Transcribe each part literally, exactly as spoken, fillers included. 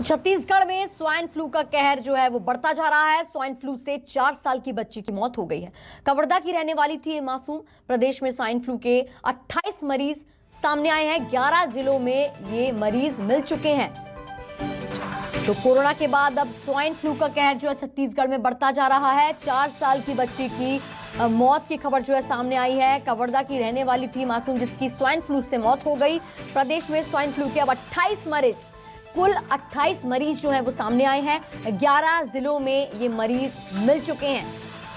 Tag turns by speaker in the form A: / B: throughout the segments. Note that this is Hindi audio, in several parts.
A: छत्तीसगढ़ में स्वाइन फ्लू का कहर जो है वो बढ़ता जा रहा है। स्वाइन फ्लू से चार साल की बच्ची की मौत हो गई है। कवर्धा की रहने वाली थी ये मासूम। प्रदेश में स्वाइन फ्लू के अट्ठाईस मरीज सामने आए हैं। ग्यारह जिलों में ये मरीज मिल चुके हैं। तो कोरोना के बाद अब स्वाइन फ्लू का कहर जो है छत्तीसगढ़ में बढ़ता जा रहा है। चार साल की बच्ची की मौत की खबर जो है सामने आई है। कवर्धा की रहने वाली थी मासूम जिसकी स्वाइन फ्लू से मौत हो गई। प्रदेश में स्वाइन फ्लू के अब अट्ठाईस मरीज कुल अट्ठाईस मरीज जो है वो सामने आए हैं। ग्यारह जिलों में ये मरीज मिल चुके हैं।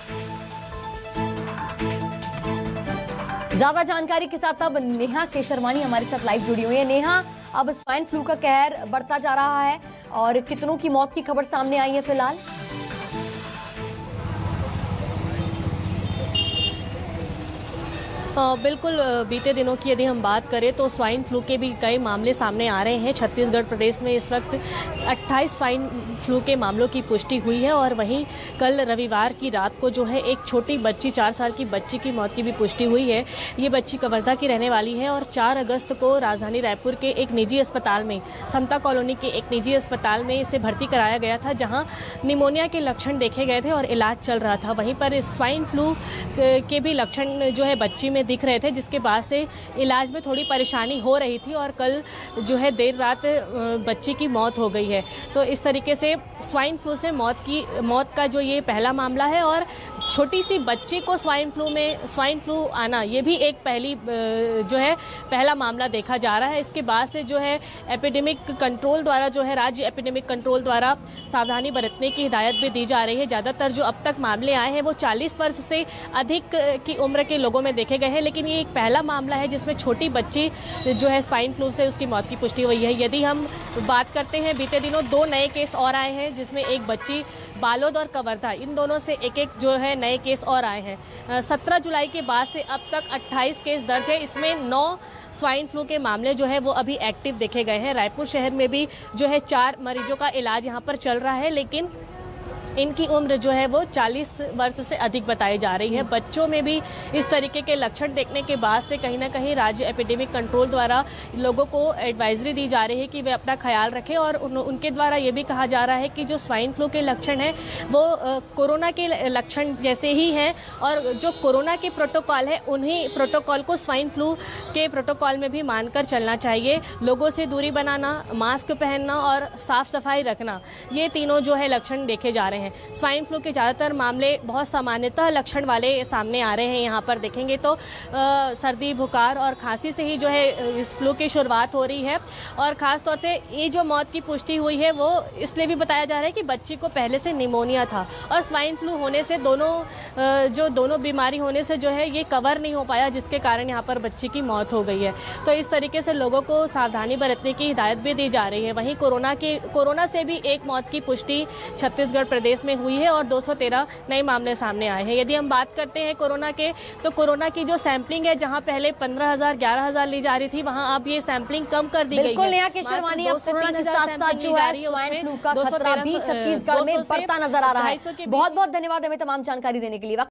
A: ज्यादा जानकारी के साथ अब नेहा केशरवानी हमारे साथ लाइव जुड़ी हुई है। नेहा, अब स्वाइन फ्लू का कहर बढ़ता जा रहा है और कितनों की मौत की खबर सामने आई है फिलहाल?
B: बिल्कुल, बीते दिनों की यदि हम बात करें तो स्वाइन फ्लू के भी कई मामले सामने आ रहे हैं। छत्तीसगढ़ प्रदेश में इस वक्त अट्ठाईस स्वाइन फ्लू के मामलों की पुष्टि हुई है और वहीं कल रविवार की रात को जो है एक छोटी बच्ची, चार साल की बच्ची की मौत की भी पुष्टि हुई है। ये बच्ची कवर्धा की रहने वाली है और चार अगस्त को राजधानी रायपुर के एक निजी अस्पताल में, समता कॉलोनी के एक निजी अस्पताल में इसे भर्ती कराया गया था, जहाँ निमोनिया के लक्षण देखे गए थे और इलाज चल रहा था। वहीं पर स्वाइन फ्लू के भी लक्षण जो है बच्ची में दिख रहे थे, जिसके बाद से इलाज में थोड़ी परेशानी हो रही थी और कल जो है देर रात बच्ची की मौत हो गई है। तो इस तरीके से स्वाइन फ्लू से मौत की मौत का जो ये पहला मामला है और छोटी सी बच्ची को स्वाइन फ्लू में स्वाइन फ्लू आना, ये भी एक पहली जो है पहला मामला देखा जा रहा है। इसके बाद से जो है एपिडेमिक कंट्रोल द्वारा जो है राज्य एपिडेमिक कंट्रोल द्वारा सावधानी बरतने की हिदायत भी दी जा रही है। ज़्यादातर जो अब तक मामले आए हैं वो चालीस वर्ष से अधिक की उम्र के लोगों में देखे गए हैं, लेकिन ये एक पहला मामला है जिसमें छोटी बच्ची जो है स्वाइन फ्लू से उसकी मौत की पुष्टि हुई है। यदि हम बात करते हैं, बीते दिनों दो नए केस और आए हैं, जिसमें एक बच्ची बालोद और कवर्धा, इन दोनों से एक एक जो है नए केस और आए हैं। सत्रह जुलाई के बाद से अब तक अट्ठाईस केस दर्ज है। इसमें नौ स्वाइन फ्लू के मामले जो है वो अभी एक्टिव देखे गए हैं। रायपुर शहर में भी जो है चार मरीजों का इलाज यहाँ पर चल रहा है, लेकिन इनकी उम्र जो है वो चालीस वर्ष से अधिक बताई जा रही है। बच्चों में भी इस तरीके के लक्षण देखने के बाद से कहीं ना कहीं राज्य एपिडेमिक कंट्रोल द्वारा लोगों को एडवाइजरी दी जा रही है कि वे अपना ख्याल रखें और उन, उनके द्वारा ये भी कहा जा रहा है कि जो स्वाइन फ्लू के लक्षण हैं वो कोरोना के लक्षण जैसे ही हैं और जो कोरोना के प्रोटोकॉल है उन्हीं प्रोटोकॉल को स्वाइन फ्लू के प्रोटोकॉल में भी मानकर चलना चाहिए। लोगों से दूरी बनाना, मास्क पहनना और साफ सफाई रखना, ये तीनों जो है लक्षण देखे जा रहे हैं। स्वाइन फ्लू के ज़्यादातर मामले बहुत सामान्यतः लक्षण वाले सामने आ रहे हैं। यहाँ पर देखेंगे तो आ, सर्दी, बुखार और खांसी से ही जो है इस फ्लू की शुरुआत हो रही है और ख़ास तौर से ये जो मौत की पुष्टि हुई है वो इसलिए भी बताया जा रहा है कि बच्ची को पहले से निमोनिया था और स्वाइन फ्लू होने से दोनों आ, जो दोनों बीमारी होने से जो है ये कवर नहीं हो पाया, जिसके कारण यहाँ पर बच्ची की मौत हो गई है। तो इस तरीके से लोगों को सावधानी बरतने की हिदायत भी दी जा रही है। वहीं कोरोना के कोरोना से भी एक मौत की पुष्टि छत्तीसगढ़ प्रदेश में हुई है और दो सौ तेरह नए मामले सामने आए हैं। यदि हम बात करते हैं कोरोना के, तो कोरोना की जो सैंपलिंग है, जहां पहले पंद्रह हजार ग्यारह हजार ली जा रही थी, वहां अब ये सैंपलिंग कम कर दी गई है।
A: बिल्कुल, नेहा केशरवानी, अब कोरोना के साथ साथ जो है स्वाइन फ्लू का खतरा भी छत्तीसगढ़ में बढ़ता नजर आ रहा है। बहुत बहुत धन्यवाद हमें तमाम जानकारी देने के लिए।